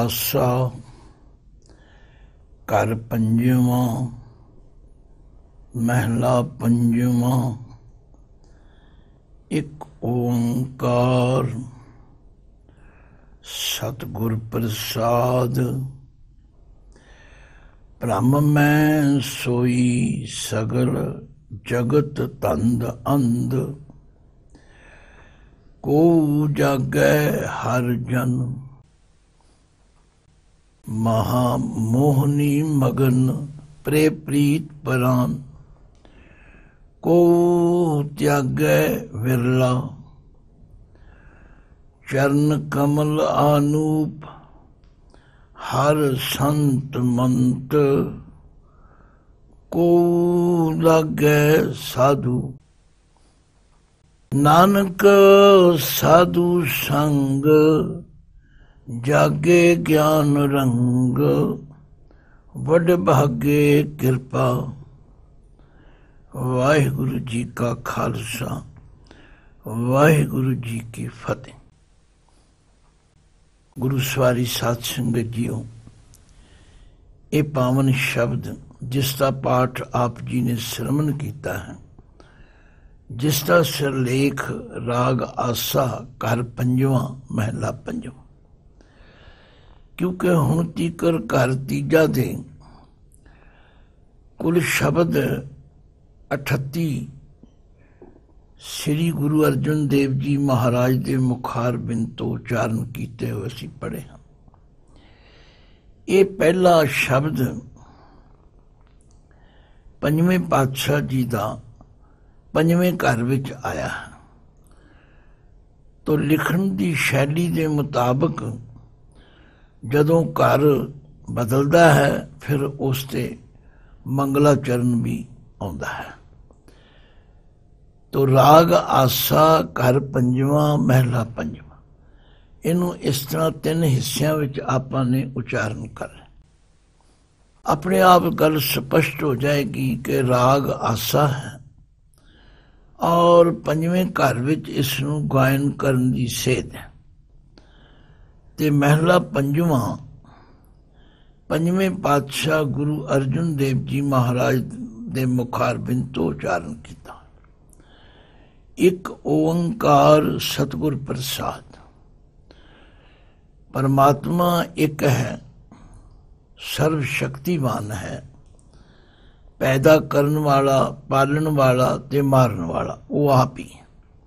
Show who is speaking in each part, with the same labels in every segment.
Speaker 1: आसा घर पंजवां महला पंजवां। एक ओंकार सतगुर प्रसाद। ब्रह्म मैं सोई सगल जगत तंद अंध। को जागै हर जन महामोहनी मगन प्रे प्रीत परान। को त्यागै विरला चरण कमल आनूप। हर संत मंत को लागै साधु। नानक साधु संग जागे ज्ञान रंग। वड भागे कृपा। वाहिगुरु जी का खालसा वाहिगुरु जी की फतेह। गुरु सवारी साध संगत जीओ, ये पावन शब्द जिसका पाठ आप जी ने श्रवण किया है, जिसका सिरलेख राग आसा घर पंजवां महला पंजवां। क्योंकि हुण तीकर घर तीजा दे कुल शब्द 38 श्री गुरु अर्जन देव जी महाराज के मुखार बिन तो उचारण किए हुए असीं पढ़े हैं। ये पहला शब्द पंजवें पातशाह जी का पंजवें घर विच आया है। तो लिखण की शैली के मुताबिक जदों घर बदलता है फिर उसते मंगलाचरण भी आउंदा है। तो राग आसा घर पंजवां महला पंजवां, इनू इस तरह 3 हिस्सों में आपां ने उचारण कर। अपने आप गल स्पष्ट हो जाएगी कि राग आसा है और पंजवें घर विच इसनू गायन करन दी सेध है। ते महला पंजवां पंजवें पातशाह गुरु अर्जन देव जी महाराज दे मुखार बिन तो उचारण किया। एक ओंकार सतगुर प्रसाद। परमात्मा एक है, सर्वशक्तिवान है, पैदा करने वाला, पालन वाला ते मारन वाला वो आप ही।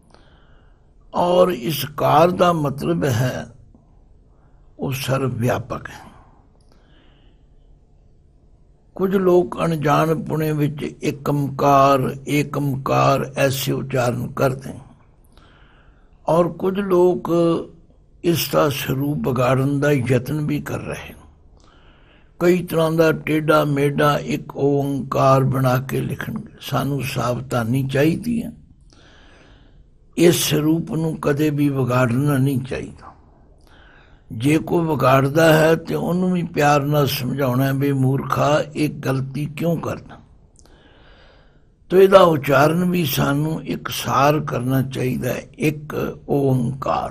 Speaker 1: और इस कार का मतलब है वो सर्वव्यापक है। कुछ लोग अनजान पुणे विच एकमकार ऐसे उच्चारण करते हैं और कुछ लोग इसका स्वरूप बिगाड़न का यत्न भी कर रहे हैं। कई तरह का टेढ़ा मेढ़ा एक ओंकार बना के लिखणगे। सानू सावधानी चाहिए है, इस स्वरूप नूं कदे भी बिगाड़ना नहीं चाहिए। जे कोई बिगाड़ता है तो उन्होंने भी प्यार न समझाना भी मूर्खा एक गलती क्यों करना। तो इसका उच्चारण भी सानू एक सार करना चाहिए। एक ओंकार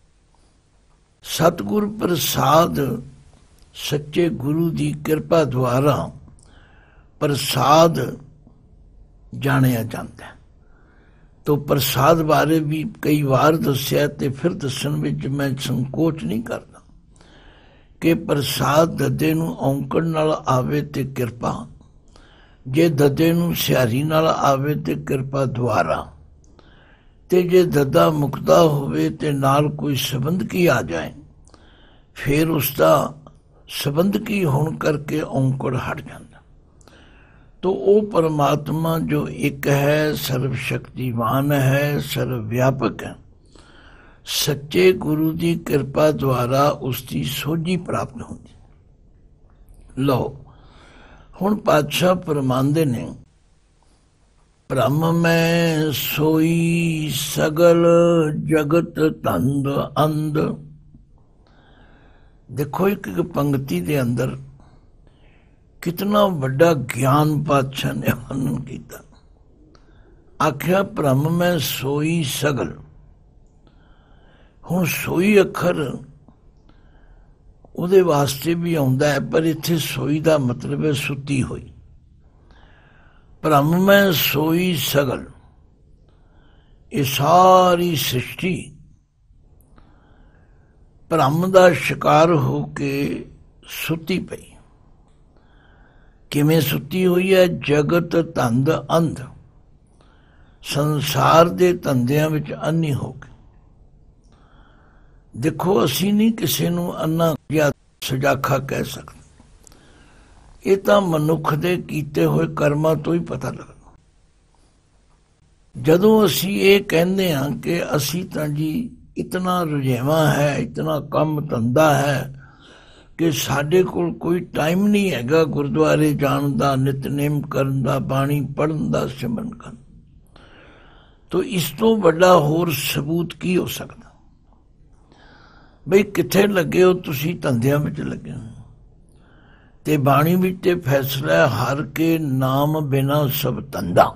Speaker 1: सतगुर प्रसाद सच्चे गुरु की कृपा द्वारा प्रसाद जानिया जाता है। तो प्रसाद बारे भी कई बार दस्या ते फिर दसन विच मैं संकोच नहीं करता कि प्रसाद ददे नूं औंकड़ नाल आवे ते कृपा, जे ददे नूं सिहारी नाल आवे ते कृपा द्वारा, ते जे ददा मुकदा होवे ते नाल कोई संबंध की आ जाए फिर उसका संबंध की होने करके औंकड़ हट जाता। तो वो परमात्मा जो एक है, सर्वशक्तिवान है, सर्वव्यापक है, सच्चे गुरु की कृपा द्वारा उसकी सोझी प्राप्त होती। लो हुण पातशाह फरमांदे ने, ब्रह्म मैं सोई सगल जगत तंद अंध। देखो एक पंक्ति के अंदर कितना बड़ा ज्ञान पातशाह ने वर्णन किया। आख्या ब्रह्म में सोई सगल। हुण सोई अखर ਉਹਦੇ ਵਾਸਤੇ ਵੀ ਆਉਂਦਾ ਹੈ, ਪਰ ਇੱਥੇ ਸੋਈ ਦਾ ਮਤਲਬ ਹੈ ਸੁੱਤੀ ਹੋਈ। ਭ੍ਰਮ ਮੈਂ ਸੋਈ ਸਗਲ, ਇਹ ਸਾਰੀ ਸ੍ਰਿਸ਼ਟੀ ਭ੍ਰਮ ਦਾ ਸ਼ਿਕਾਰ ਹੋ ਕੇ ਸੁੱਤੀ ਪਈ। ਕਿਵੇਂ ਸੁੱਤੀ ਹੋਈ ਹੈ? ਜਗਤ ਧੰਦ ਅੰਧ, ਸੰਸਾਰ ਦੇ ਧੰਦਿਆਂ ਵਿੱਚ ਅੰਨੀ ਹੋ ਕੇ। ਦੇਖੋ, ਅਸੀਂ ਨਹੀਂ ਕਿਸੇ ਨੂੰ ਅੰਨਾ ਜਾਂ ਸੁਜਾਖਾ ਕਹਿ ਸਕਦੇ, ਇਹ ਤਾਂ ਮਨੁੱਖ ਦੇ ਕੀਤੇ ਹੋਏ ਕਰਮਾਂ ਤੋਂ ਹੀ ਪਤਾ ਲੱਗਦਾ। ਜਦੋਂ ਅਸੀਂ ਇਹ ਕਹਿੰਦੇ ਹਾਂ ਕਿ ਅਸੀਂ ਤਾਂ ਜੀ ਇਤਨਾ ਰੁਝੇਵਾਂ ਹੈ, ਇਤਨਾ ਕੰਮ ਧੰਦਾ ਹੈ ਕਿ ਸਾਡੇ ਕੋਲ ਕੋਈ ਟਾਈਮ ਨਹੀਂ ਹੈਗਾ ਗੁਰਦੁਆਰੇ ਜਾਣ ਦਾ, ਨਿਤਨੇਮ ਕਰਨ ਦਾ, ਬਾਣੀ ਪੜ੍ਹਨ ਦਾ, ਸਿਮਰਨ ਕਰਨ। ਤੋ ਇਸ ਤੋਂ ਵੱਡਾ ਹੋਰ ਸਬੂਤ ਕੀ ਹੋ ਸਕਦਾ? ਬਈ ਕਿੱਥੇ ਲੱਗੇ ਹੋ ਤੁਸੀਂ? ਧੰਦਿਆਂ ਵਿੱਚ ਲੱਗੇ ਹੋ। ਤੇ ਬਾਣੀ ਵਿੱਚ ਤੇ ਫੈਸਲਾ ਹੈ, ਹਰ ਕੇ ਨਾਮ ਬਿਨਾ ਸਭ ਧੰਦਾ।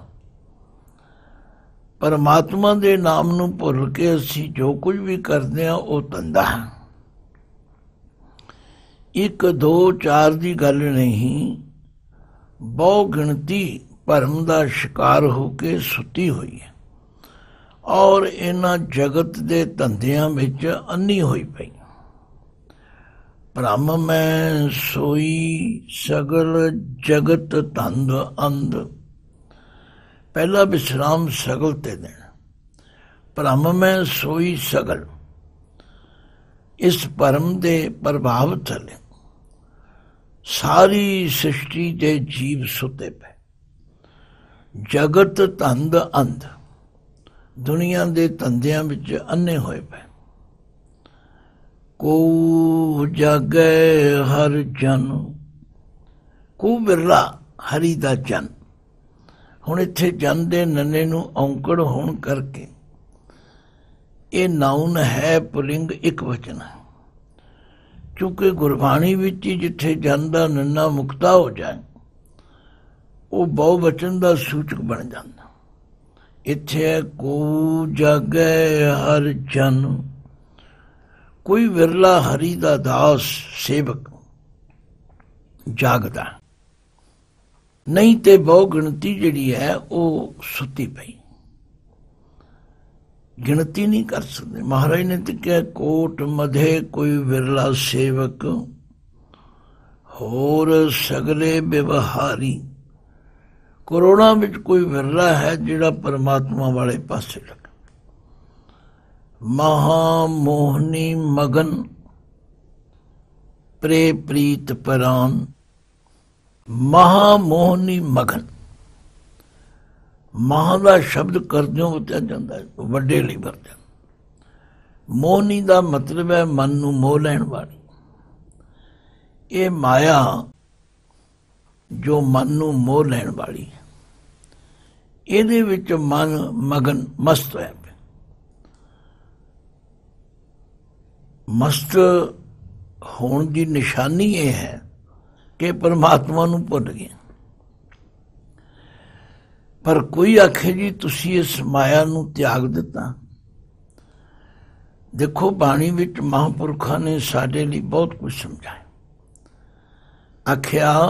Speaker 1: ਪਰਮਾਤਮਾ ਦੇ ਨਾਮ ਨੂੰ ਭੁੱਲ ਕੇ ਅਸੀਂ ਜੋ ਕੁਝ ਵੀ ਕਰਦੇ ਹਾਂ ਉਹ ਧੰਦਾ ਹੈ। 1 2 4 ਦੀ ਗੱਲ ਨਹੀਂ, ਬਹੁ ਗਿਣਤੀ ਭਰਮ ਦਾ ਸ਼ਿਕਾਰ ਹੋ ਕੇ ਸੁੱਤੀ ਹੋਈ ਹੈ ਔਰ ਇਹਨਾਂ ਜਗਤ ਦੇ ਧੰਦਿਆਂ ਵਿੱਚ ਅੰਨੀ ਹੋਈ ਪਈ। ਭ੍ਰਮ ਮੈਂ ਸੋਈ ਸਗਲ, ਜਗਤ ਧੰਦ ਅੰਧ। ਪਹਿਲਾ ਵਿਸਰਾਮ ਸਗਲ ਤੇ ਦੇਣਾ। ਭ੍ਰਮ ਮੈਂ ਸੋਈ ਸਗਲ, ਇਸ ਭਰਮ ਦੇ ਪ੍ਰਭਾਵ ਥੱਲੇ ਸਾਰੀ ਸ੍ਰਿਸ਼ਟੀ ਦੇ ਜੀਵ ਸੁੱਤੇ ਪਏ। ਜਗਤ ਧੰਦ ਅੰਧ, ਦੁਨੀਆ ਦੇ ਧੰਦਿਆਂ ਵਿੱਚ ਅੰਨੇ ਹੋਏ ਪਏ। ਕੋ ਜਾਗੈ ਹਰ ਜਨ, ਕੋ ਬਿਰਲਾ ਹਰੀ ਦਾ ਜਨ। ਹੁਣ ਇੱਥੇ ਜਨ ਦੇ ਨੰਨੇ ਨੂੰ ਔਂਕੜ ਹੋਣ ਕਰਕੇ ਇਹ ਨਾਉਨ ਹੈ, ਪੁਲਿੰਗ ਇੱਕ ਵਚਨ ਹੈ। ਕਿਉਂਕਿ ਗੁਰਬਾਣੀ ਵਿੱਚ ਹੀ ਜਿੱਥੇ ਜਨ ਦਾ ਨੰਨਾ ਮੁਕਤਾ ਹੋ ਜਾਏ ਉਹ ਬਹੁ ਵਚਨ ਦਾ ਸੂਚਕ ਬਣ ਜਾਂਦਾ। ਇੱਥੇ ਹੈ ਕੋ ਜਾਗੈ ਹਰ ਜਨ, ਕੋਈ ਵਿਰਲਾ ਹਰੀ ਦਾ ਦਾਸ ਸੇਵਕ ਜਾਗਦਾ, ਨਹੀਂ ਤੇ ਬਹੁ ਗਿਣਤੀ ਜਿਹੜੀ ਹੈ ਉਹ ਸੁੱਤੀ ਪਈ। ਗਿਣਤੀ ਨਹੀਂ ਕਰ ਸਕਦੇ। ਮਹਾਰਾਜ ਨੇ ਤੇ ਕਿਹਾ ਕੋਟ ਮਧੇ ਕੋਈ ਵਿਰਲਾ ਸੇਵਕ, ਹੋਰ ਸਗਲੇ ਵਿਵਹਾਰੀ। ਕਰੋੜਾਂ ਵਿੱਚ ਕੋਈ ਵਿਰਲਾ ਹੈ ਜਿਹੜਾ ਪਰਮਾਤਮਾ ਵਾਲੇ ਪਾਸੇ ਲੱਗਾ। ਮਹਾ ਮੋਹਨੀ ਮਗਨ ਪ੍ਰੇ ਪ੍ਰੀਤ ਪਰਾਨ। ਮਹਾ ਮੋਹਨੀ ਮਗਨ, ਮਹਾ ਦਾ ਸ਼ਬਦ ਕਰਦਿਓਂ ਵਰਤਿਆ ਜਾਂਦਾ ਹੈ, ਵੱਡੇ ਲਈ ਵਰਤਿਆ। ਮੋਹਨੀ ਦਾ ਮਤਲਬ ਹੈ ਮਨ ਨੂੰ ਮੋਹ ਲੈਣ ਵਾਲੀ। ਇਹ ਮਾਇਆ ਜੋ ਮਨ ਨੂੰ ਮੋਹ ਲੈਣ ਵਾਲੀ ਹੈ, ਇਹਦੇ ਵਿੱਚ ਮਨ ਮਗਨ ਮਸਤ ਹੋਇਆ ਪਿਆ। ਮਸਤ ਹੋਣ ਦੀ ਨਿਸ਼ਾਨੀ ਇਹ ਹੈ ਕਿ ਪਰਮਾਤਮਾ ਨੂੰ ਭੁੱਲ ਗਏ। ਪਰ ਕੋਈ ਆਖੇ ਜੀ ਤੁਸੀਂ ਇਸ ਮਾਇਆ ਨੂੰ ਤਿਆਗ ਦਿੱਤਾ। ਦੇਖੋ, ਬਾਣੀ ਵਿੱਚ ਮਹਾਂਪੁਰਖਾਂ ਨੇ ਸਾਡੇ ਲਈ ਬਹੁਤ ਕੁਝ ਸਮਝਾਇਆ। ਆਖਿਆ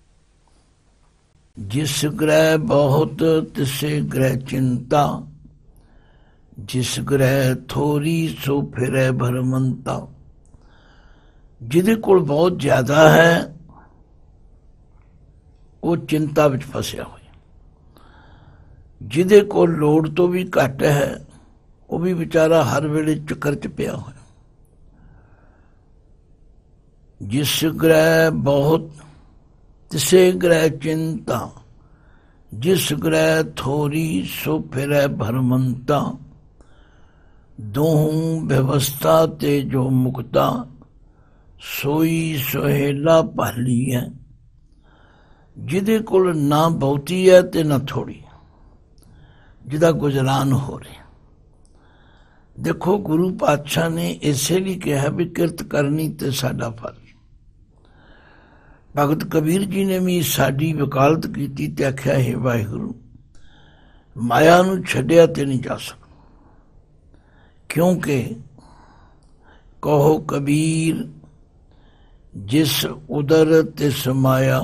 Speaker 1: ਜਿਸ ਗ੍ਰਹਿ ਬਹੁਤ ਤਿਸੇ ਗ੍ਰਹਿ ਚਿੰਤਾ, ਜਿਸ ਗ੍ਰਹਿ ਥੋੜੀ ਸੋ ਫਿਰੈ ਭਰਮੰਤਾ। ਜਿਹਦੇ ਕੋਲ ਬਹੁਤ ਜ਼ਿਆਦਾ ਹੈ ਉਹ ਚਿੰਤਾ ਵਿੱਚ ਫਸਿਆ ਹੋਇਆ। ਜਿਹਦੇ ਕੋਲ ਲੋੜ ਤੋਂ ਵੀ ਘੱਟ ਹੈ ਉਹ ਵੀ ਵਿਚਾਰਾ ਹਰ ਵੇਲੇ ਚੱਕਰ 'ਚ ਪਿਆ ਹੋਇਆ। ਜਿਸ ਗ੍ਰਹਿ ਬਹੁਤ ਤਿਸੇ ਗ੍ਰਹਿ ਚਿੰਤਾ, ਜਿਸ ਗ੍ਰਹਿ ਥੋੜੀ ਸੋ ਫਿਰੈ ਭਰਮੰਤਾ। ਦੋਹੂੰ ਵਿਵਸਥਾ ਤੇ ਜੋ ਮੁਕਤਾ, ਸੋਈ ਸੁਹੇਲਾ ਭਾਲੀ ਹੈ। ਜਿਹਦੇ ਕੋਲ ਨਾ ਬਹੁਤੀ ਹੈ ਤੇ ਨਾ ਥੋੜੀ, ਜਿਹਦਾ ਗੁਜ਼ਰਾਨ ਹੋ ਰਿਹਾ। ਦੇਖੋ, ਗੁਰੂ ਪਾਤਸ਼ਾਹ ਨੇ ਇਸੇ ਲਈ ਕਿਹਾ ਵੀ ਕਿਰਤ ਕਰਨੀ ਤੇ ਸਾਡਾ ਫਰਜ਼। ਭਗਤ ਕਬੀਰ ਜੀ ਨੇ ਵੀ ਸਾਡੀ ਵਕਾਲਤ ਕੀਤੀ ਤੇ ਆਖਿਆ, ਹੈ ਵਾਹਿਗੁਰੂ, ਮਾਇਆ ਨੂੰ ਛੱਡਿਆ ਤੇ ਨਹੀਂ ਜਾ ਸਕਦਾ। ਕਿਉਂਕਿ ਕਹੋ ਕਬੀਰ ਜਿਸ ਉਦਰ ਤਿਸ ਮਾਇਆ।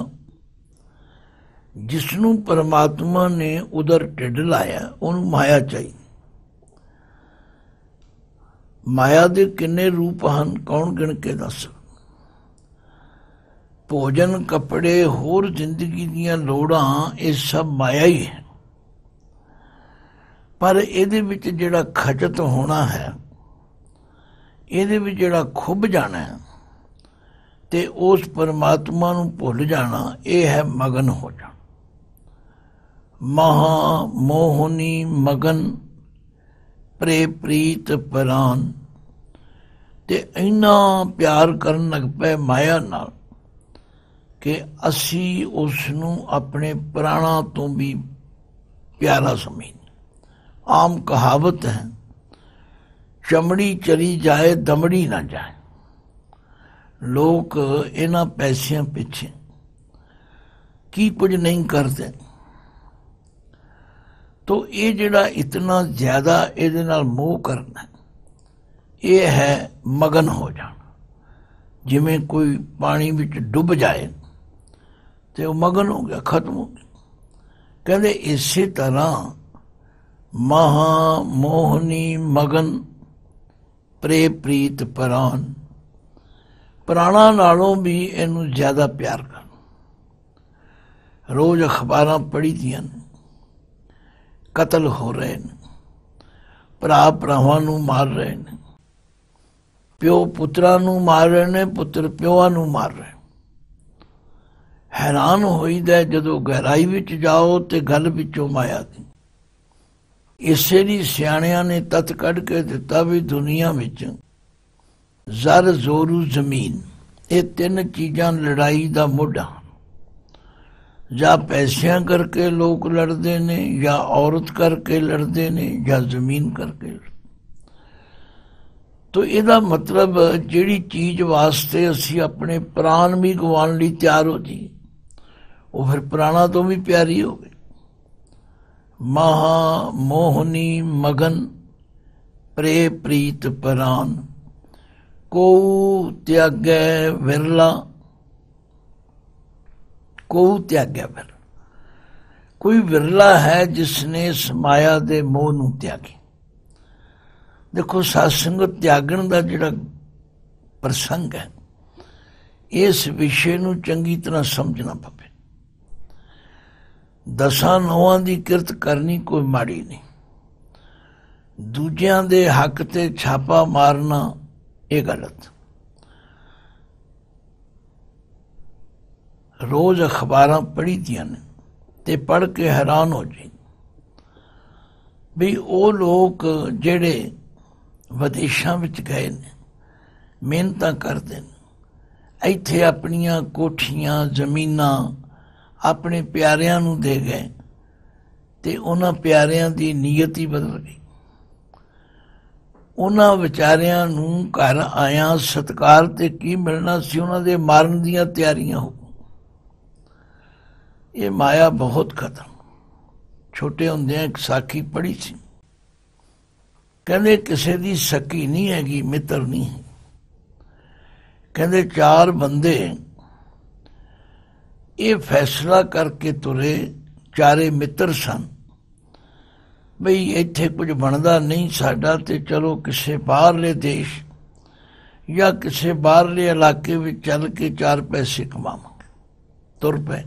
Speaker 1: ਜਿਸਨੂੰ ਪਰਮਾਤਮਾ ਨੇ ਉਦਰ ਢਿੱਡ ਲਾਇਆ ਉਹਨੂੰ ਮਾਇਆ ਚਾਹੀਦੀ। ਮਾਇਆ ਦੇ ਕਿੰਨੇ ਰੂਪ ਹਨ, ਕੌਣ ਗਿਣ ਕੇ ਦੱਸ। ਭੋਜਨ, ਕੱਪੜੇ, ਹੋਰ ਜ਼ਿੰਦਗੀ ਦੀਆਂ ਲੋੜਾਂ, ਇਹ ਸਭ ਮਾਇਆ ਹੀ ਹੈ। ਪਰ ਇਹਦੇ ਵਿੱਚ ਜਿਹੜਾ ਖਚਤ ਹੋਣਾ ਹੈ, ਇਹਦੇ ਵਿੱਚ ਜਿਹੜਾ ਖੁੱਭ ਜਾਣਾ ਹੈ ਤੇ ਉਸ ਪਰਮਾਤਮਾ ਨੂੰ ਭੁੱਲ ਜਾਣਾ, ਇਹ ਹੈ ਮਗਨ ਹੋ ਜਾਣਾ। ਮਹਾ ਮੋਹਨੀ ਮਗਨ ਪ੍ਰੇ ਪ੍ਰੀਤ ਪ੍ਰਾਨ। ਤੇ ਇੰਨਾ ਪਿਆਰ ਕਰਨ ਲੱਗ ਪਏ ਮਾਇਆ ਨਾਲ ਕਿ ਅਸੀਂ ਉਸ ਨੂੰ ਆਪਣੇ ਪ੍ਰਾਣਾਂ ਤੋਂ ਵੀ ਪਿਆਰਾ ਸਮਝਦੇ। ਆਮ ਕਹਾਵਤ ਹੈ, ਚਮੜੀ ਚਲੀ ਜਾਏ ਦਮੜੀ ਨਾ ਜਾਏ। ਲੋਕ ਇਹਨਾਂ ਪੈਸਿਆਂ ਪਿੱਛੇ ਕੀ ਕੁਝ ਨਹੀਂ ਕਰਦੇ। ਤੋ ਇਹ ਜਿਹੜਾ ਇਤਨਾ ਜ਼ਿਆਦਾ ਇਹਦੇ ਨਾਲ ਮੋਹ ਕਰਨਾ, ਇਹ ਹੈ ਮਗਨ ਹੋ ਜਾਣਾ। ਜਿਵੇਂ ਕੋਈ ਪਾਣੀ ਵਿੱਚ ਡੁੱਬ ਜਾਏ ਤੇ ਉਹ ਮਗਨ ਹੋ ਗਿਆ, ਖਤਮ ਹੋ ਗਿਆ। ਕਹਿੰਦੇ ਇਸੇ ਤਰ੍ਹਾਂ ਮਹਾ ਮੋਹਨੀ ਮਗਨ ਪ੍ਰੇ ਪ੍ਰੀਤ ਪ੍ਰਾਨ। ਪ੍ਰਾਣਾਂ ਨਾਲੋਂ ਵੀ ਇਹਨੂੰ ਜ਼ਿਆਦਾ ਪਿਆਰ ਕਰ। ਰੋਜ਼ ਅਖਬਾਰਾਂ ਪੜ੍ਹੀ ਦੀਆਂ ਨੇ, ਕਤਲ ਹੋ ਰਹੇ ਨੇ, ਭਰਾ ਭਰਾਵਾਂ ਨੂੰ ਮਾਰ ਰਹੇ ਨੇ, ਪਿਓ ਪੁੱਤਰਾਂ ਨੂੰ ਮਾਰ ਰਹੇ ਨੇ, ਪੁੱਤਰ ਪਿਓਆਂ ਨੂੰ ਮਾਰ ਰਹੇ। ਹੈਰਾਨ ਹੋਈਦਾ ਜਦੋਂ ਗਹਿਰਾਈ ਵਿੱਚ ਜਾਓ ਤੇ ਗੱਲ ਵਿੱਚੋਂ ਮਾਇਆ ਦੀ। ਇਸੇ ਲਈ ਸਿਆਣਿਆਂ ਨੇ ਤੱਤ ਕੱਢ ਕੇ ਦਿੱਤਾ ਵੀ ਦੁਨੀਆ ਵਿੱਚ ਜ਼ਰ ਜ਼ੋਰੂ ਜ਼ਮੀਨ, ਇਹ ਤਿੰਨ ਚੀਜ਼ਾਂ ਲੜਾਈ ਦਾ ਮੋਢਾ। ਜਾਂ ਪੈਸਿਆਂ ਕਰਕੇ ਲੋਕ ਲੜਦੇ ਨੇ, ਜਾਂ ਔਰਤ ਕਰਕੇ ਲੜਦੇ ਨੇ, ਜਾਂ ਜ਼ਮੀਨ ਕਰਕੇ। ਤੋ ਇਹਦਾ ਮਤਲਬ ਜਿਹੜੀ ਚੀਜ਼ ਵਾਸਤੇ ਅਸੀਂ ਆਪਣੇ ਪ੍ਰਾਣ ਵੀ ਗਵਾਉਣ ਲਈ ਤਿਆਰ ਹੋ ਜੀ, ਉਹ ਫਿਰ ਪ੍ਰਾਣਾਂ ਤੋਂ ਵੀ ਪਿਆਰੀ ਹੋਵੇ। ਮਹਾ ਮੋਹਨੀ ਮਗਨ ਪ੍ਰੇ ਪ੍ਰੀਤ ਪ੍ਰਾਨ। ਕੋ ਤਿਆਗੈ ਵਿਰਲਾ। ਕੋ ਤਿਆਗੈ ਵਿਰਲਾ। ਕੋਈ ਵਿਰਲਾ ਹੈ ਜਿਸਨੇ ਇਸ ਮਾਇਆ ਦੇ ਮੋਹ ਨੂੰ ਤਿਆਗੇ। ਦੇਖੋ, ਸਤਸੰਗਤ ਤਿਆਗਣ ਦਾ ਜਿਹੜਾ ਪ੍ਰਸੰਗ ਹੈ, ਇਸ ਵਿਸ਼ੇ ਨੂੰ ਚੰਗੀ ਤਰ੍ਹਾਂ ਸਮਝਣਾ ਪਵੇ। ਦਸਾਂ ਨੌਆਂ ਦੀ ਕਿਰਤ ਕਰਨੀ ਕੋਈ ਮਾੜੀ ਨਹੀਂ। ਦੂਜਿਆਂ ਦੇ ਹੱਕ ਤੇ ਛਾਪਾ ਮਾਰਨਾ ਇਹ ਗਲਤ। ਰੋਜ਼ ਅਖਬਾਰਾਂ ਪੜ੍ਹੀ ਦੀਆਂ ਨੇ ਤੇ ਪੜ੍ਹ ਕੇ ਹੈਰਾਨ ਹੋ ਜਾਏ ਵੀ ਉਹ ਲੋਕ ਜਿਹੜੇ ਵਿਦੇਸ਼ਾਂ ਵਿੱਚ ਗਏ ਨੇ, ਮਿਹਨਤਾਂ ਕਰਦੇ ਨੇ, ਇੱਥੇ ਆਪਣੀਆਂ ਕੋਠੀਆਂ ਜ਼ਮੀਨਾਂ ਆਪਣੇ ਪਿਆਰਿਆਂ ਨੂੰ ਦੇ ਗਏ ਤੇ ਉਹਨਾਂ ਪਿਆਰਿਆਂ ਦੀ ਨੀਅਤ ਹੀ ਬਦਲ ਗਈ। ਉਹਨਾਂ ਵਿਚਾਰਿਆਂ ਨੂੰ ਘਰ ਆਇਆ ਸਤਿਕਾਰ ਤੇ ਕੀ ਮਿਲਣਾ ਸੀ, ਉਹਨਾਂ ਦੇ ਮਾਰਨ ਦੀਆਂ ਤਿਆਰੀਆਂ ਹੋ। ਇਹ ਮਾਇਆ ਬਹੁਤ ਖਤਮ। ਛੋਟੇ ਹੁੰਦਿਆਂ ਇੱਕ ਸਾਖੀ ਪੜ੍ਹੀ ਸੀ, ਕਹਿੰਦੇ ਕਿਸੇ ਦੀ ਸਕੀ ਨਹੀਂ ਹੈਗੀ, ਮਿੱਤਰ ਨਹੀਂ ਹੈ। ਕਹਿੰਦੇ ਚਾਰ ਬੰਦੇ ਇਹ ਫੈਸਲਾ ਕਰਕੇ ਤੁਰੇ, ਚਾਰੇ ਮਿੱਤਰ ਸਨ, ਬਈ ਇੱਥੇ ਕੁਝ ਬਣਦਾ ਨਹੀਂ ਸਾਡਾ ਤੇ ਚਲੋ ਕਿਸੇ ਬਾਹਰਲੇ ਦੇਸ਼ ਜਾਂ ਕਿਸੇ ਬਾਹਰਲੇ ਇਲਾਕੇ ਵਿੱਚ ਚੱਲ ਕੇ ਚਾਰ ਪੈਸੇ ਕਮਾਵਾਂਗੇ। ਤੁਰ ਪਏ।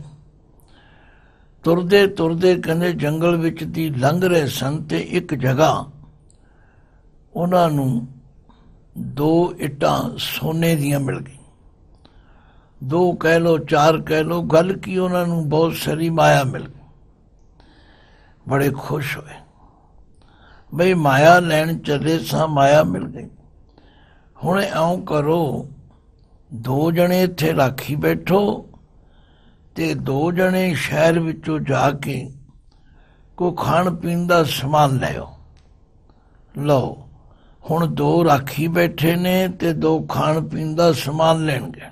Speaker 1: ਤੁਰਦੇ ਤੁਰਦੇ ਕਹਿੰਦੇ ਜੰਗਲ ਵਿੱਚ ਦੀ ਲੰਘ ਰਹੇ ਸਨ ਤੇ ਇੱਕ ਜਗ੍ਹਾ ਉਹਨਾਂ ਨੂੰ 2 ਇੱਟਾਂ ਸੋਨੇ ਦੀਆਂ ਮਿਲ ਗਈ। 2 ਕਹਿ ਲਓ, 4 ਕਹਿ ਲਓ, ਗੱਲ ਕੀ ਉਹਨਾਂ ਨੂੰ ਬਹੁਤ ਸਾਰੀ ਮਾਇਆ ਮਿਲ ਗਈ। ਬੜੇ ਖੁਸ਼ ਹੋਏ, ਬਈ ਮਾਇਆ ਲੈਣ ਚੱਲੇ ਸਾਂ, ਮਾਇਆ ਮਿਲ ਗਈ। ਹੁਣ ਇਉਂ ਕਰੋ, 2 ਜਣੇ ਇੱਥੇ ਰਾਖੀ ਬੈਠੋ ਤੇ 2 ਜਣੇ ਸ਼ਹਿਰ ਵਿੱਚੋਂ ਜਾ ਕੇ ਕੋਈ ਖਾਣ ਪੀਣ ਦਾ ਸਮਾਨ ਲਿਓ। ਲਓ, ਹੁਣ 2 ਰਾਖੀ ਬੈਠੇ ਨੇ ਤੇ 2 ਖਾਣ ਪੀਣ ਦਾ ਸਮਾਨ ਲੈਣ ਗਏ।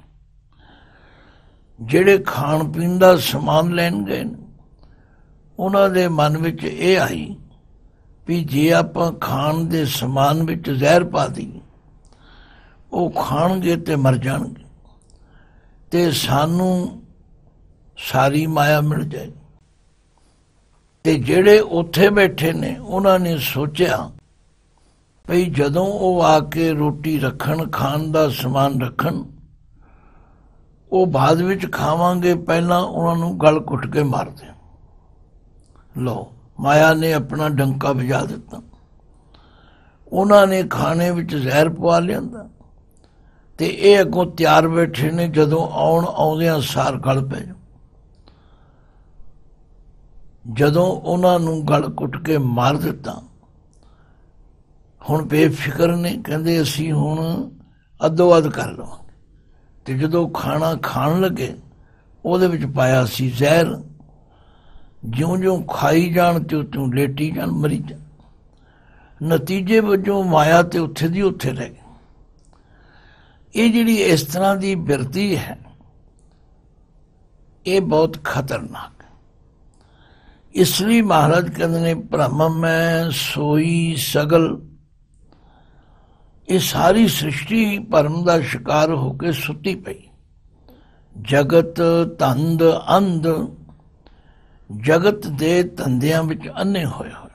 Speaker 1: ਜਿਹੜੇ ਖਾਣ ਪੀਣ ਦਾ ਸਮਾਨ ਲੈਣ ਗਏ ਉਹਨਾਂ ਦੇ ਮਨ ਵਿੱਚ ਇਹ ਆਈ ਵੀ ਜੇ ਆਪਾਂ ਖਾਣ ਦੇ ਸਮਾਨ ਵਿੱਚ ਜ਼ਹਿਰ ਪਾ ਦਈਏ, ਉਹ ਖਾਣਗੇ ਤੇ ਮਰ ਜਾਣਗੇ। ਤੇ ਸਾਨੂੰ ਸਾਰੀ ਮਾਇਆ ਮਿਲ ਜਾਏਗੀ। ਤੇ ਜਿਹੜੇ ਉੱਥੇ ਬੈਠੇ ਨੇ ਉਹਨਾਂ ਨੇ ਸੋਚਿਆ ਭਈ ਜਦੋਂ ਉਹ ਆ ਕੇ ਰੋਟੀ ਰੱਖਣ, ਖਾਣ ਦਾ ਸਮਾਨ ਰੱਖਣ, ਉਹ ਬਾਅਦ ਵਿੱਚ ਖਾਵਾਂਗੇ, ਪਹਿਲਾਂ ਉਹਨਾਂ ਨੂੰ ਗਲ ਘੁੱਟ ਕੇ ਮਾਰਦੇ। ਲਓ, ਮਾਇਆ ਨੇ ਆਪਣਾ ਡੰਕਾ ਵਜਾ ਦਿੱਤਾ। ਉਹਨਾਂ ਨੇ ਖਾਣੇ ਵਿੱਚ ਜ਼ਹਿਰ ਪਵਾ ਲਿਆਂਦਾ ਤੇ ਇਹ ਅੱਗੋਂ ਤਿਆਰ ਬੈਠੇ ਨੇ, ਜਦੋਂ ਆਉਂਦਿਆਂ ਸਾਰ ਗਲ ਪੈ ਜਾਓ। ਜਦੋਂ ਉਹਨਾਂ ਨੂੰ ਗਲ ਘੁੱਟ ਕੇ ਮਾਰ ਦਿੱਤਾ, ਹੁਣ ਬੇਫਿਕਰ ਨੇ, ਕਹਿੰਦੇ ਅਸੀਂ ਹੁਣ ਅੱਧੋ ਅੱਧ ਕਰ ਲਵਾਂਗੇ। ਤੇ ਜਦੋਂ ਖਾਣਾ ਖਾਣ ਲੱਗੇ ਉਹਦੇ ਵਿੱਚ ਪਾਇਆ ਸੀ ਜ਼ਹਿਰ। ਜਿਉਂ-ਜਿਉਂ ਖਾਈ ਜਾਣ ਤਿਉਂ ਲੇਟੀ ਜਾਣ, ਮਰੀ ਜਾਣ। ਨਤੀਜੇ ਵਜੋਂ ਮਾਇਆ ਤੇ ਉੱਥੇ ਦੀ ਉੱਥੇ ਰਹਿ ਗਈ। ਇਹ ਜਿਹੜੀ ਇਸ ਤਰ੍ਹਾਂ ਦੀ ਬਿਰਤੀ ਹੈ, ਇਹ ਬਹੁਤ ਖਤਰਨਾਕ ਹੈ। ਇਸ ਲਈ ਮਹਾਰਾਜ ਕਹਿੰਦੇ ਨੇ ਭ੍ਰਮ ਮੈਂ ਸੋਈ ਸਗਲ। ਇਹ ਸਾਰੀ ਸ੍ਰਿਸ਼ਟੀ ਭਰਮ ਦਾ ਸ਼ਿਕਾਰ ਹੋ ਕੇ ਸੁੱਤੀ ਪਈ। ਜਗਤ ਧੰਦ ਅੰਧ, ਜਗਤ ਦੇ ਧੰਦਿਆਂ ਵਿੱਚ ਅੰਨੇ ਹੋਏ ਹੋਏ।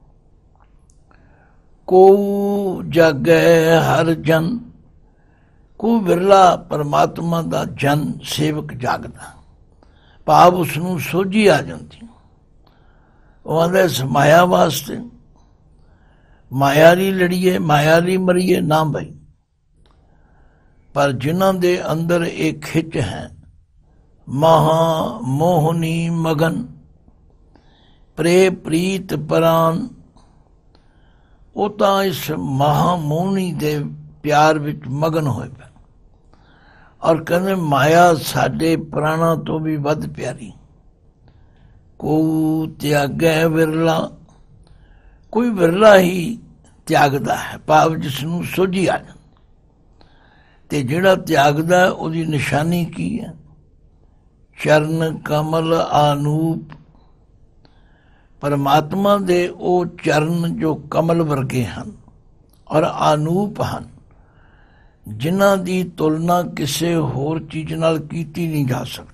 Speaker 1: ਕੋ ਜਾਗੈ ਹਰ ਜਨ, ਕੋ ਵਿਰਲਾ ਪਰਮਾਤਮਾ ਦਾ ਜਨ ਸੇਵਕ ਜਾਗਦਾ, ਭਾਵ ਉਸਨੂੰ ਸੋਝੀ ਆ ਜਾਂਦੀ। ਉਹ ਆਂਦਾ ਇਸ ਮਾਇਆ ਵਾਸਤੇ, ਮਾਇਆ ਲਈ ਲੜੀਏ, ਮਾਇਆ ਲਈ ਮਰੀਏ ਨਾ ਬਈ। ਪਰ ਜਿਨ੍ਹਾਂ ਦੇ ਅੰਦਰ ਇਹ ਖਿੱਚ ਹੈ, ਮਹਾ ਮੋਹਨੀ ਮਗਨ ਪ੍ਰੇ ਪ੍ਰੀਤ ਪ੍ਰਾਨ, ਉਹ ਤਾਂ ਇਸ ਮਹਾਮੋਹਣੀ ਦੇ ਪਿਆਰ ਵਿੱਚ ਮਗਨ ਹੋਏ ਪਏ। ਔਰ ਕਹਿੰਦੇ ਮਾਇਆ ਸਾਡੇ ਪ੍ਰਾਣਾਂ ਤੋਂ ਵੀ ਵੱਧ ਪਿਆਰੀ। ਕੋ ਤਿਆਗੈ ਵਿਰਲਾ, ਕੋਈ ਵਿਰਲਾ ਹੀ ਤਿਆਗਦਾ ਹੈ, ਭਾਵ ਜਿਸ ਨੂੰ ਸੋਝੀ ਆ ਜਾਂਦੀ। ਤੇ ਜਿਹੜਾ ਤਿਆਗਦਾ ਉਹਦੀ ਨਿਸ਼ਾਨੀ ਕੀ ਹੈ? ਚਰਨ ਕਮਲ ਆਨੂਪ, ਪਰਮਾਤਮਾ ਦੇ ਉਹ ਚਰਨ ਜੋ ਕਮਲ ਵਰਗੇ ਹਨ ਔਰ ਆਨੂਪ ਹਨ, ਜਿਨ੍ਹਾਂ ਦੀ ਤੁਲਨਾ ਕਿਸੇ ਹੋਰ ਚੀਜ਼ ਨਾਲ ਕੀਤੀ ਨਹੀਂ ਜਾ ਸਕਦੀ।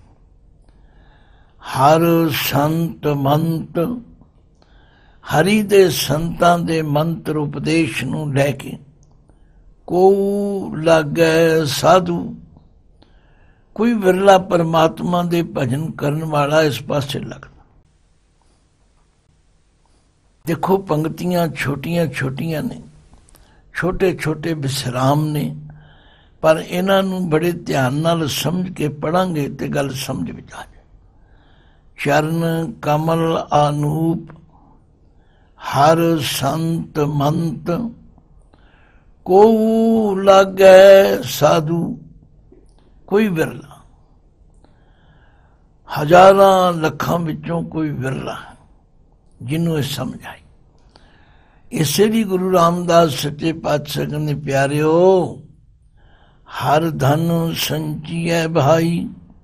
Speaker 1: ਹਰ ਸੰਤ ਮੰਤ, ਹਰੀ ਦੇ ਸੰਤਾਂ ਦੇ ਮੰਤਰ ਉਪਦੇਸ਼ ਨੂੰ ਲੈ ਕੇ ਕੋ ਲਾਗੈ ਸਾਧੂ, ਕੋਈ ਵਿਰਲਾ ਪਰਮਾਤਮਾ ਦੇ ਭਜਨ ਕਰਨ ਵਾਲਾ ਇਸ ਪਾਸੇ ਲੱਗਦਾ। ਦੇਖੋ ਪੰਕਤੀਆਂ ਛੋਟੀਆਂ ਛੋਟੀਆਂ ਨੇ, ਛੋਟੇ ਛੋਟੇ ਵਿਸਰਾਮ ਨੇ, ਪਰ ਇਹਨਾਂ ਨੂੰ ਬੜੇ ਧਿਆਨ ਨਾਲ ਸਮਝ ਕੇ ਪੜਾਂਗੇ ਤੇ ਗੱਲ ਸਮਝ ਵਿੱਚ ਆ ਜਾਏ। ਚਰਨ ਕਮਲ ਆਨੂਪ, ਹਰ ਸੰਤ ਮੰਤ, ਕੋ ਲਾਗੈ ਸਾਧੂ, ਕੋਈ ਵਿਰਲਾ। ਹਜ਼ਾਰਾਂ ਲੱਖਾਂ ਵਿੱਚੋਂ ਕੋਈ ਵਿਰਲਾ ਹੈ ਜਿਹਨੂੰ ਇਹ ਸਮਝ ਆਈ। ਇਸੇ ਲਈ ਗੁਰੂ ਰਾਮਦਾਸ ਸੱਚੇ ਪਾਤਸ਼ਾਹ ਕਹਿੰਦੇ ਪਿਆਰਿਓ, ਹਰ ਧਨ ਸੰਚੀਐ ਭਾਈ,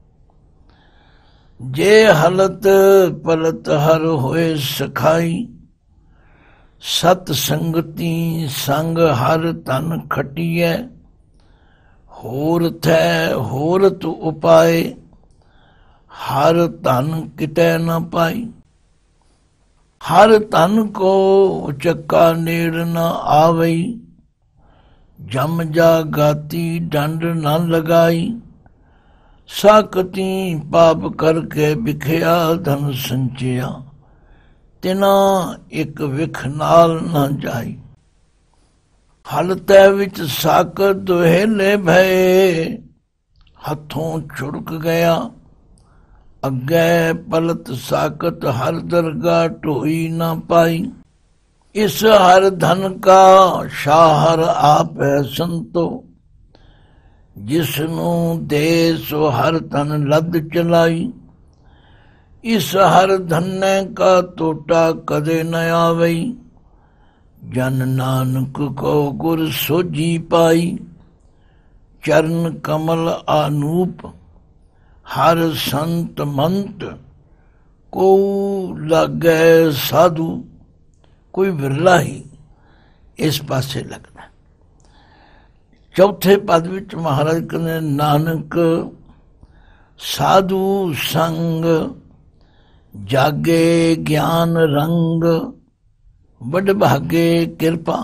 Speaker 1: ਜੇ ਹਲਤ ਪਲਤ ਹਰ ਹੋਏ ਸਖਾਈ, ਸਤ ਸੰਗਤੀ ਸੰਗ ਹਰ ਧਨ ਖਟੀਐ, ਹੋਰ ਥੈ ਹੋਰਤ ਉਪਾਏ, ਹਰ ਧਨ ਕਿਤੈ ਨ ਪਾਈ। ਹਰ ਧਨ ਕੋ ਚੱਕਾ ਨੇੜ ਨ ਆਵਈ, ਜਮ ਜਾ ਗਾਤੀ ਡੰਡ ਨ ਲਗਾਈ, ਸਾਕਤੀ ਪਾਪ ਕਰਕੇ ਵਿਖਿਆ ਧਨ ਸੰਚਿਆ, ਤਿਨਾ ਇੱਕ ਵਿਖ ਨਾਲ ਨਾ ਜਾਈ। ਹਲਤੈ ਵਿੱਚ ਸਾਕਤ ਦੁਹੇਲੇ ਭਏ, ਹੱਥੋਂ ਛੁੜਕ ਗਿਆ, ਅੱਗੇ ਪਲਤ ਸਾਕਤ ਹਰ ਦਰਗਾਹ ਢੋਈ ਨਾ ਪਾਈ। ਇਸ ਹਰ ਧਨ ਕਾ ਸ਼ਾਹਰ ਆਪ ਹੈ ਸੰਤੋ, ਜਿਸ ਨੂੰ ਦੇ ਸੋ ਹਰ ਧਨ ਲੱਦ ਚਲਾਈ। ਇਸ ਹਰ ਧਨੈ ਕਾ ਟੋਟਾ ਕਦੇ ਨ ਆਵਈ, ਜਨ ਨਾਨਕ ਕੋ ਗੁਰ ਸੋਝੀ ਪਾਈ। ਚਰਨ ਕਮਲ ਆਨੂਪ, ਹਰ ਸੰਤ ਮੰਤ, ਕੋ ਲਾਗੈ ਸਾਧੂ, ਕੋਈ ਵਿਰਲਾ ਹੀ ਇਸ ਪਾਸੇ ਲੱਗਦਾ। ਚੌਥੇ ਪਦ ਵਿੱਚ ਮਹਾਰਾਜ ਕਹਿੰਦੇ ਨਾਨਕ साधु संग जागे ज्ञान रंग, वड भागे किरपा।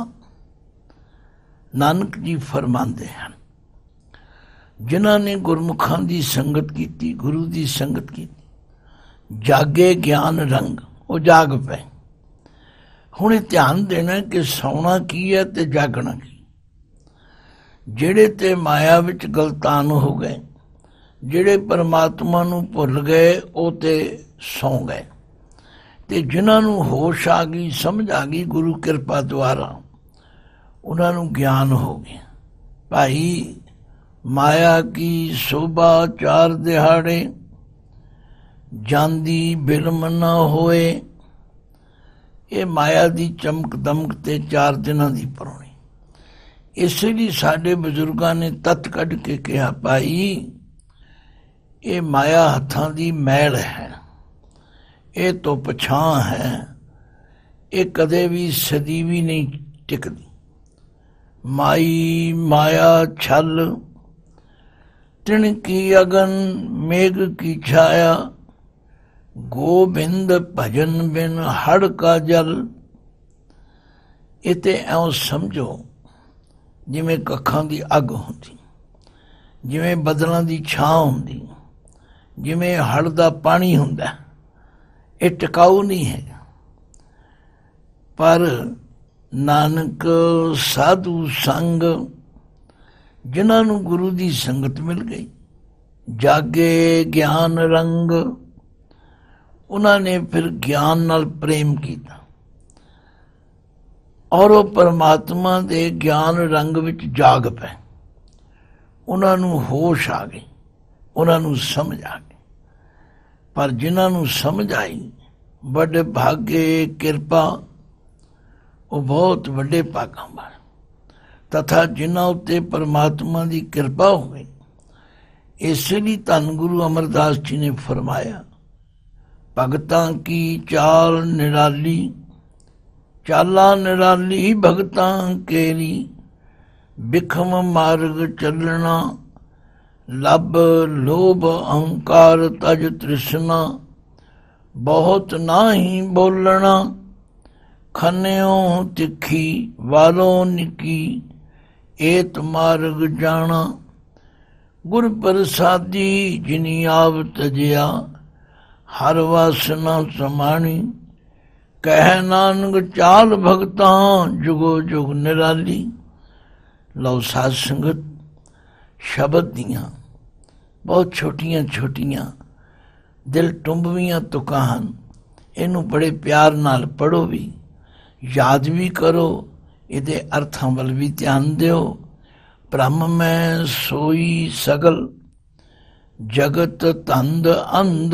Speaker 1: नानक जी फरमाते हैं, जिन्हां ने गुरमुखां की संगत की, गुरु की संगत की, जागे ज्ञान रंग, वो जाग पे। हुण ध्यान देना कि सौना की है ते जागना की। ਜਿਹੜੇ ਤੇ ਮਾਇਆ ਵਿੱਚ ਗਲਤਾਨ ਹੋ ਗਏ, ਜਿਹੜੇ ਪਰਮਾਤਮਾ ਨੂੰ ਭੁੱਲ ਗਏ, ਉਹ ਤੇ ਸੌਂ ਗਏ। ਤੇ ਜਿਨ੍ਹਾਂ ਨੂੰ ਹੋਸ਼ ਆ ਗਈ, ਸਮਝ ਆ ਗਈ ਗੁਰੂ ਕਿਰਪਾ ਦੁਆਰਾ, ਉਹਨਾਂ ਨੂੰ ਗਿਆਨ ਹੋ ਗਿਆ। ਭਾਈ ਮਾਇਆ ਕੀ ਸੋਭਾ ਚਾਰ ਦਿਹਾੜੇ, ਜਾਂਦੀ ਬਿਲਮ ਨਾ ਹੋਏ। ਇਹ ਮਾਇਆ ਦੀ ਚਮਕ ਦਮਕ ਤੇ 4 ਦਿਨਾਂ ਦੀ ਪਰੋਣੀ। ਇਸ ਲਈ ਸਾਡੇ ਬਜ਼ੁਰਗਾਂ ਨੇ ਤੱਤ ਕੱਢ ਕੇ ਕਿਹਾ, ਭਾਈ ਇਹ ਮਾਇਆ ਹੱਥਾਂ ਦੀ ਮੈਲ ਹੈ, ਇਹ ਧੁੱਪ ਛਾਂ ਹੈ, ਇਹ ਕਦੇ ਵੀ ਸਦੀ ਵੀ ਨਹੀਂ ਟਿਕਦੀ। ਮਾਈ ਮਾਇਆ ਛਲ, ਤਿਣ ਕੀ ਅਗਨ ਮੇਘ ਕੀ ਛਾਇਆ, ਗੋਬਿੰਦ ਭਜਨ ਬਿਨ ਹੜ ਕਾ ਜਲ। ਇਹ ਤੇ ਐਉਂ ਸਮਝੋ ਜਿਵੇਂ ਕੱਖਾਂ ਦੀ ਅੱਗ ਹੁੰਦੀ, ਜਿਵੇਂ ਬੱਦਲਾਂ ਦੀ ਛਾਂ ਹੁੰਦੀ, ਜਿਵੇਂ ਹੜ ਦਾ ਪਾਣੀ ਹੁੰਦਾ। ਇਹ ਟਿਕਾਊ ਨਹੀਂ ਹੈ। ਪਰ ਨਾਨਕ ਸਾਧੂ ਸੰਗ, ਜਿਨ੍ਹਾਂ ਨੂੰ ਗੁਰੂ ਦੀ ਸੰਗਤ ਮਿਲ ਗਈ, ਜਾਗੇ ਗਿਆਨ ਰੰਗ, ਉਹਨਾਂ ਨੇ ਫਿਰ ਗਿਆਨ ਨਾਲ ਪ੍ਰੇਮ ਕੀਤਾ ਔਰ ਉਹ ਪਰਮਾਤਮਾ ਦੇ ਗਿਆਨ ਰੰਗ ਵਿੱਚ ਜਾਗ ਪਏ। ਉਹਨਾਂ ਨੂੰ ਹੋਸ਼ ਆ ਗਈ, ਉਹਨਾਂ ਨੂੰ ਸਮਝ ਆ ਗਈ। ਪਰ ਜਿਨ੍ਹਾਂ ਨੂੰ ਸਮਝ ਆਈ, ਵੱਡੇ ਭਾਗੇ ਕਿਰਪਾ, ਉਹ ਬਹੁਤ ਵੱਡੇ ਭਾਗਾਂ ਵਾਲੇ। ਤਥਾ ਜਿਨ੍ਹਾਂ ਉੱਤੇ ਪਰਮਾਤਮਾ ਦੀ ਕਿਰਪਾ ਹੋ ਗਈ, ਇਸ ਲਈ ਧੰਨ ਗੁਰੂ ਅਮਰਦਾਸ ਜੀ ਨੇ ਫਰਮਾਇਆ, ਭਗਤਾਂ ਕੀ ਚਾਲ ਨਿਰਾਲੀ, ਚਾਲਾ ਨਿਰਾਲੀ ਭਗਤਾਂ ਕੇਰੀ, ਬਿਖਮ ਮਾਰਗ ਚੱਲਣਾ, ਲੱਭ ਲੋਭ ਅਹੰਕਾਰ ਤਜ ਤ੍ਰਿਸ਼ਨਾ, ਬਹੁਤ ਨਾਹੀਂ ਬੋਲਣਾ, ਖੰਨਿਓ ਤਿੱਖੀ ਵਾਲੋਂ ਨਿੱਕੀ, ਏਤ ਮਾਰਗ ਜਾਣਾ। ਗੁਰ ਪ੍ਰਸਾਦੀ ਜਿਨੀ ਆਵ ਤਜਿਆ, ਹਰ ਵਾਸਨਾ ਸਮਾਣੀ, ਕਹਿ ਨਾਨਕ ਚਾਲ ਭਗਤਾਂ ਜੁਗੋ ਜੁਗ ਨਿਰਾਲੀ। ਲਓ ਸਾਧ ਸੰਗਤ, ਸ਼ਬਦ ਦੀਆਂ ਬਹੁਤ ਛੋਟੀਆਂ ਛੋਟੀਆਂ ਦਿਲ ਟੁੰਬਵੀਆਂ ਤੁਕਾਂ ਹਨ। ਇਹਨੂੰ ਬੜੇ ਪਿਆਰ ਨਾਲ ਪੜ੍ਹੋ ਵੀ, ਯਾਦ ਵੀ ਕਰੋ, ਇਹਦੇ ਅਰਥਾਂ ਵੱਲ ਵੀ ਧਿਆਨ ਦਿਓ। ਬ੍ਰਹਮ ਮੈਂ ਸੋਈ ਸਗਲ, ਜਗਤ ਧੰਦ ਅੰਧ,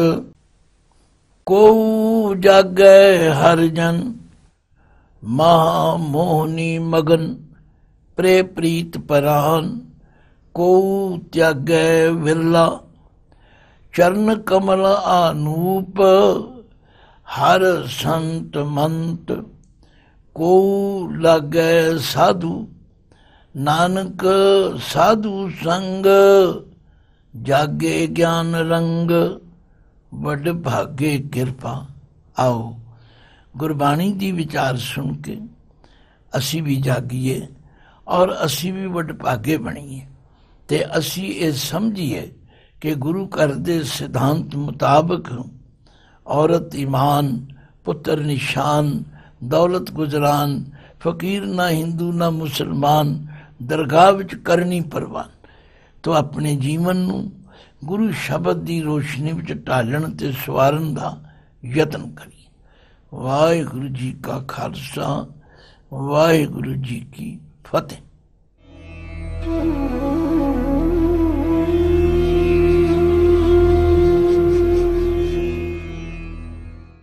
Speaker 1: ਕੋ ਜਾਗੈ ਹਰ ਜਨ, ਮਹਾ ਮੋਹਨੀ ਮਗਨ, ਪ੍ਰੇ ਪ੍ਰੀਤ ਪਰਾਨ, ਕੋ ਤਿਆਗੈ ਵਿਰਲਾ, ਚਰਨ ਕਮਲ ਆਨੂਪ, ਹਰ ਸੰਤ ਮੰਤ, ਕੋ ਲਾਗੈ ਸਾਧੂ, ਨਾਨਕ ਸਾਧੂ ਸੰਗ, ਜਾਗੇ ਗਿਆਨ ਰੰਗ, ਵੱਡ ਭਾਗੇ ਕਿਰਪਾ। ਆਓ ਗੁਰਬਾਣੀ ਦੀ ਵਿਚਾਰ ਸੁਣ ਕੇ ਅਸੀਂ ਵੀ ਜਾਗੀਏ ਔਰ ਅਸੀਂ ਵੀ ਵੱਡ ਭਾਗੇ ਬਣੀਏ, ਤੇ ਅਸੀਂ ਇਹ ਸਮਝੀਏ ਕਿ ਗੁਰੂ ਘਰ ਦੇ ਸਿਧਾਂਤ ਮੁਤਾਬਕ ਔਰਤ ਈਮਾਨ, ਪੁੱਤਰ ਨਿਸ਼ਾਨ, ਦੌਲਤ ਗੁਜਰਾਨ, ਫਕੀਰ ਨਾ ਹਿੰਦੂ ਨਾ ਮੁਸਲਮਾਨ, ਦਰਗਾਹ ਵਿੱਚ ਕਰਨੀ ਪ੍ਰਵਾਨ। ਤੋ ਆਪਣੇ ਜੀਵਨ ਨੂੰ ਗੁਰੂ ਸ਼ਬਦ ਦੀ ਰੋਸ਼ਨੀ ਵਿੱਚ ਢਾਲਣ ਤੇ ਸਵਾਰਨ ਦਾ ਯਤਨ ਕਰੀਏ। ਵਾਹਿਗੁਰੂ ਜੀ ਕਾ ਖਾਲਸਾ, ਵਾਹਿਗੁਰੂ ਜੀ ਕੀ ਫਤਿਹ।